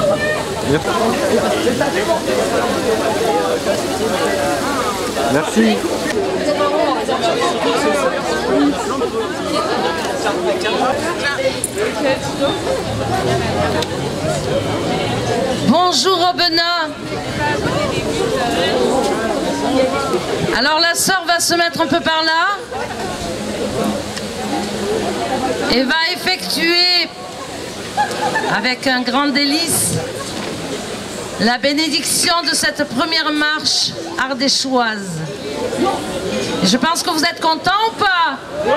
Yep. Merci. Bonjour Aubenas. Alors la sœur va se mettre un peu par là et va effectuer avec un grand délice la bénédiction de cette première marche ardéchoise. Et je pense que vous êtes contents ou pas? Oui!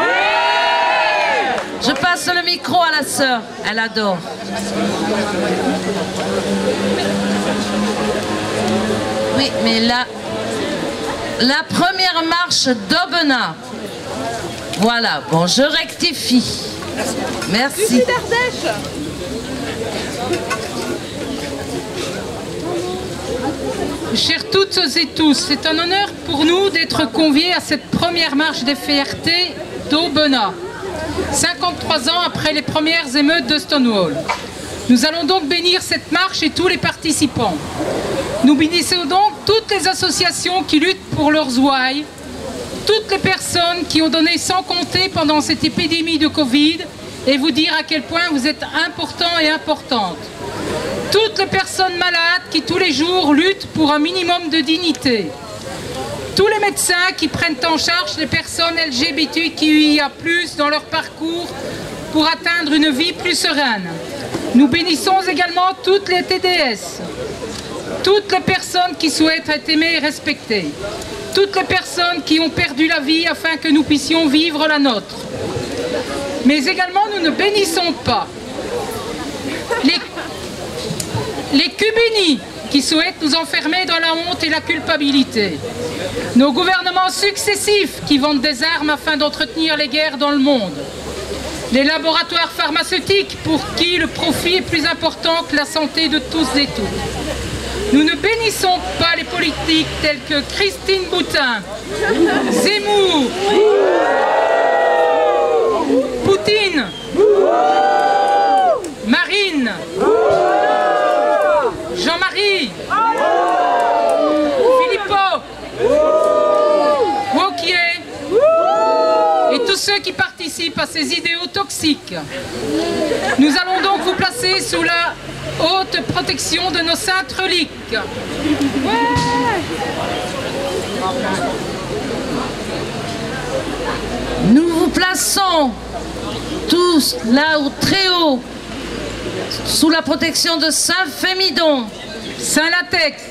Je passe le micro à la sœur, elle adore. Oui, mais la première marche d'Aubenas. Voilà, bon, je rectifie. Merci. Chères toutes et tous, c'est un honneur pour nous d'être conviés à cette première marche des fiertés d'Aubenas, 53 ans après les premières émeutes de Stonewall. Nous allons donc bénir cette marche et tous les participants. Nous bénissons donc toutes les associations qui luttent pour leurs ouailles, toutes les personnes qui ont donné sans compter pendant cette épidémie de Covid et vous dire à quel point vous êtes importants et importantes. Toutes les personnes malades qui tous les jours luttent pour un minimum de dignité. Tous les médecins qui prennent en charge les personnes LGBTQIA+ dans leur parcours pour atteindre une vie plus sereine. Nous bénissons également toutes les TDS, toutes les personnes qui souhaitent être aimées et respectées, toutes les personnes qui ont perdu la vie afin que nous puissions vivre la nôtre. Mais également, nous ne bénissons pas les cubénis qui souhaitent nous enfermer dans la honte et la culpabilité. Nos gouvernements successifs qui vendent des armes afin d'entretenir les guerres dans le monde. Les laboratoires pharmaceutiques pour qui le profit est plus important que la santé de tous et toutes. Nous ne bénissons pas les politiques tels que Christine Boutin, Zemmour, Poutine, Marine, Jean-Marie, Philippot, Wauquiez et tous ceux qui participent à ces idéaux toxiques. Nous allons donc vous placer sous la haute protection de nos saintes reliques. Nous vous plaçons tous là-haut, très haut, sous la protection de Saint Fémidon, Saint Latex,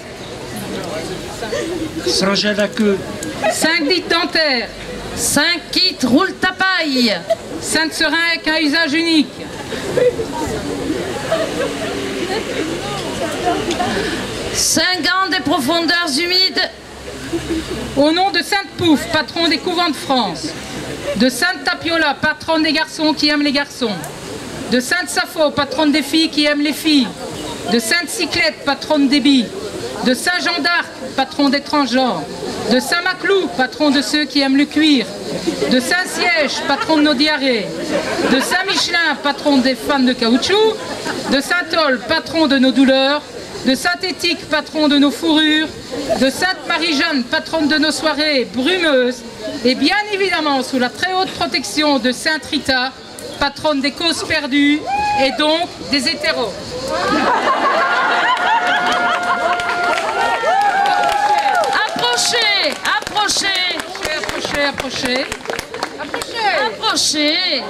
Saint Jean d'Aqueux, Saint Dite Dentaire, Saint Kit roule ta paille, Sainte Seringue à usage unique, Saint Gand des profondeurs humides, au nom de Sainte Pouffe, patron des couvents de France, de Sainte Tapiola, patronne des garçons qui aiment les garçons, de Sainte Sappho, patronne des filles qui aiment les filles, de Sainte Cyclette, patronne des billes, de Saint Jean d'Arc, patron des transgenres, de Saint Maclou, patron de ceux qui aiment le cuir, de Saint Siège, patron de nos diarrhées, de Saint Michelin, patron des fans de caoutchouc, de Saint Ol, patron de nos douleurs, de Saint Éthique, patron de nos fourrures, de Sainte Marie-Jeanne, patronne de nos soirées brumeuses, et bien évidemment sous la très haute protection de Sainte Rita, patronne des causes perdues et donc des hétéros. approchez, approchez, Approchez, approchez, approchez, approchez,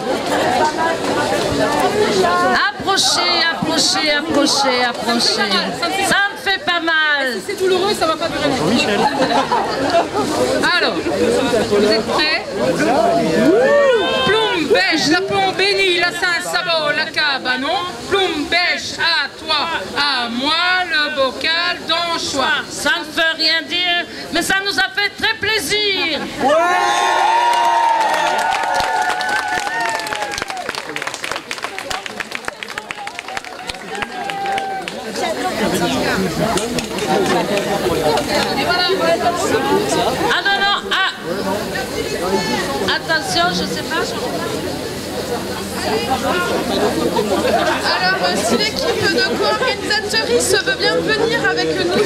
approchez, approchez, approchez, approchez. Ça me fait pas mal. Si c'est douloureux, ça va pas durer longtemps. Michel. Alors, vous êtes prêts? Plume, bêche, la plombe bénie, la Saint-Sabot, la cabanon. Plume, bêche, à toi, à moi, le bocal d'anchois. Ça ne veut rien dire, mais ça nous a fait très plaisir. Ah non, non, ah. Attention, je sais pas. Alors, si l'équipe de co-organisatrice veut bien venir avec nous.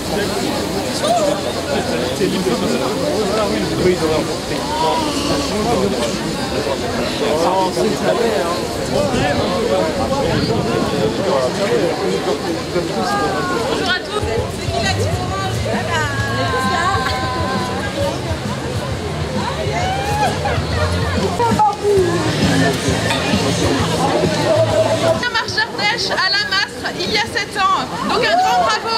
Bonjour à tous. La marche d'Ardèche à la Mastre il y a 7 ans. Donc un grand bravo.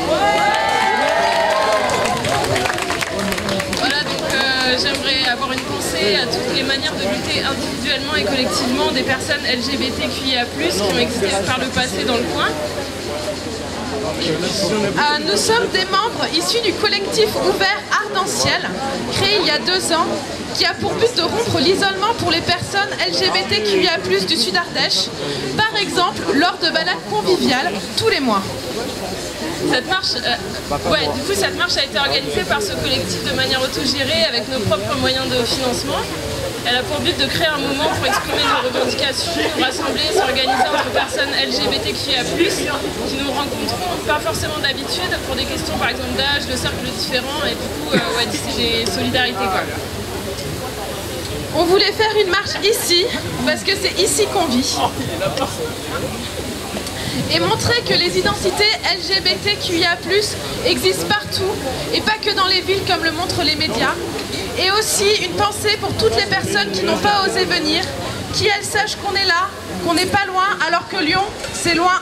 Voilà, donc j'aimerais avoir une pensée à toutes les manières de lutter individuellement et collectivement des personnes LGBTQIA+, qui ont existé par le passé dans le coin. Nous sommes des membres issus du collectif ouvert Arc-en-Ciel, créé il y a 2 ans, qui a pour but de rompre l'isolement pour les personnes LGBTQIA+, du Sud Ardèche, par exemple lors de balades conviviales tous les mois. Cette marche, cette marche a été organisée par ce collectif de manière autogérée avec nos propres moyens de financement. Elle a pour but de créer un moment pour exprimer nos revendications, nous rassembler, s'organiser entre personnes LGBTQIA+, qui nous rencontrons pas forcément d'habitude pour des questions par exemple d'âge, de cercles différents, et du coup, c'est des solidarités quoi. On voulait faire une marche ici, parce que c'est ici qu'on vit. Et montrer que les identités LGBTQIA+ existent partout, et pas que dans les villes comme le montrent les médias. Et aussi une pensée pour toutes les personnes qui n'ont pas osé venir, qui elles sachent qu'on est là, qu'on n'est pas loin, alors que Lyon, c'est loin.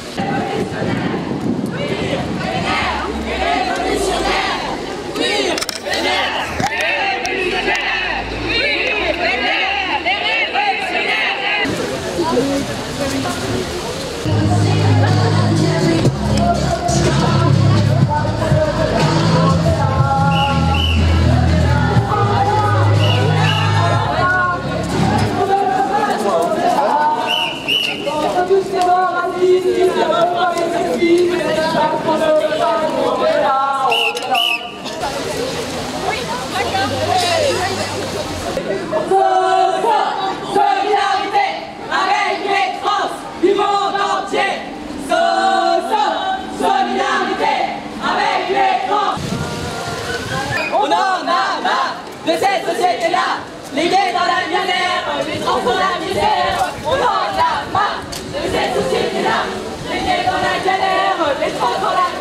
De cette société-là, les gays dans la galère, les trans dans la misère, on en a marre. De cette société-là, les gays dans la galère, les trans dans la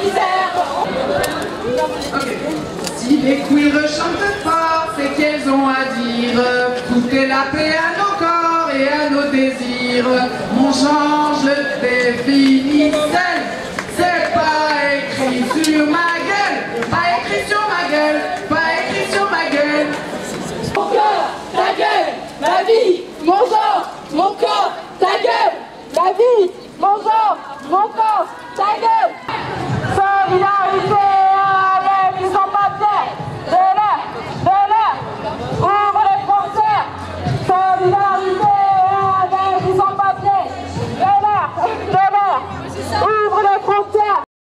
misère. Si les queers chantent fort, c'est qu'elles ont à dire. Foutez la paix à nos corps et à nos désirs. Mon genre, je le définis seul. C'est pas écrit sur ma gueule, pas écrit sur ma gueule, pas écrit sur ma gueule. Mon corps, ta gueule, ma vie, mon genre, mon corps, ta gueule, ma vie, mon genre, mon corps, ta gueule. Solidarité.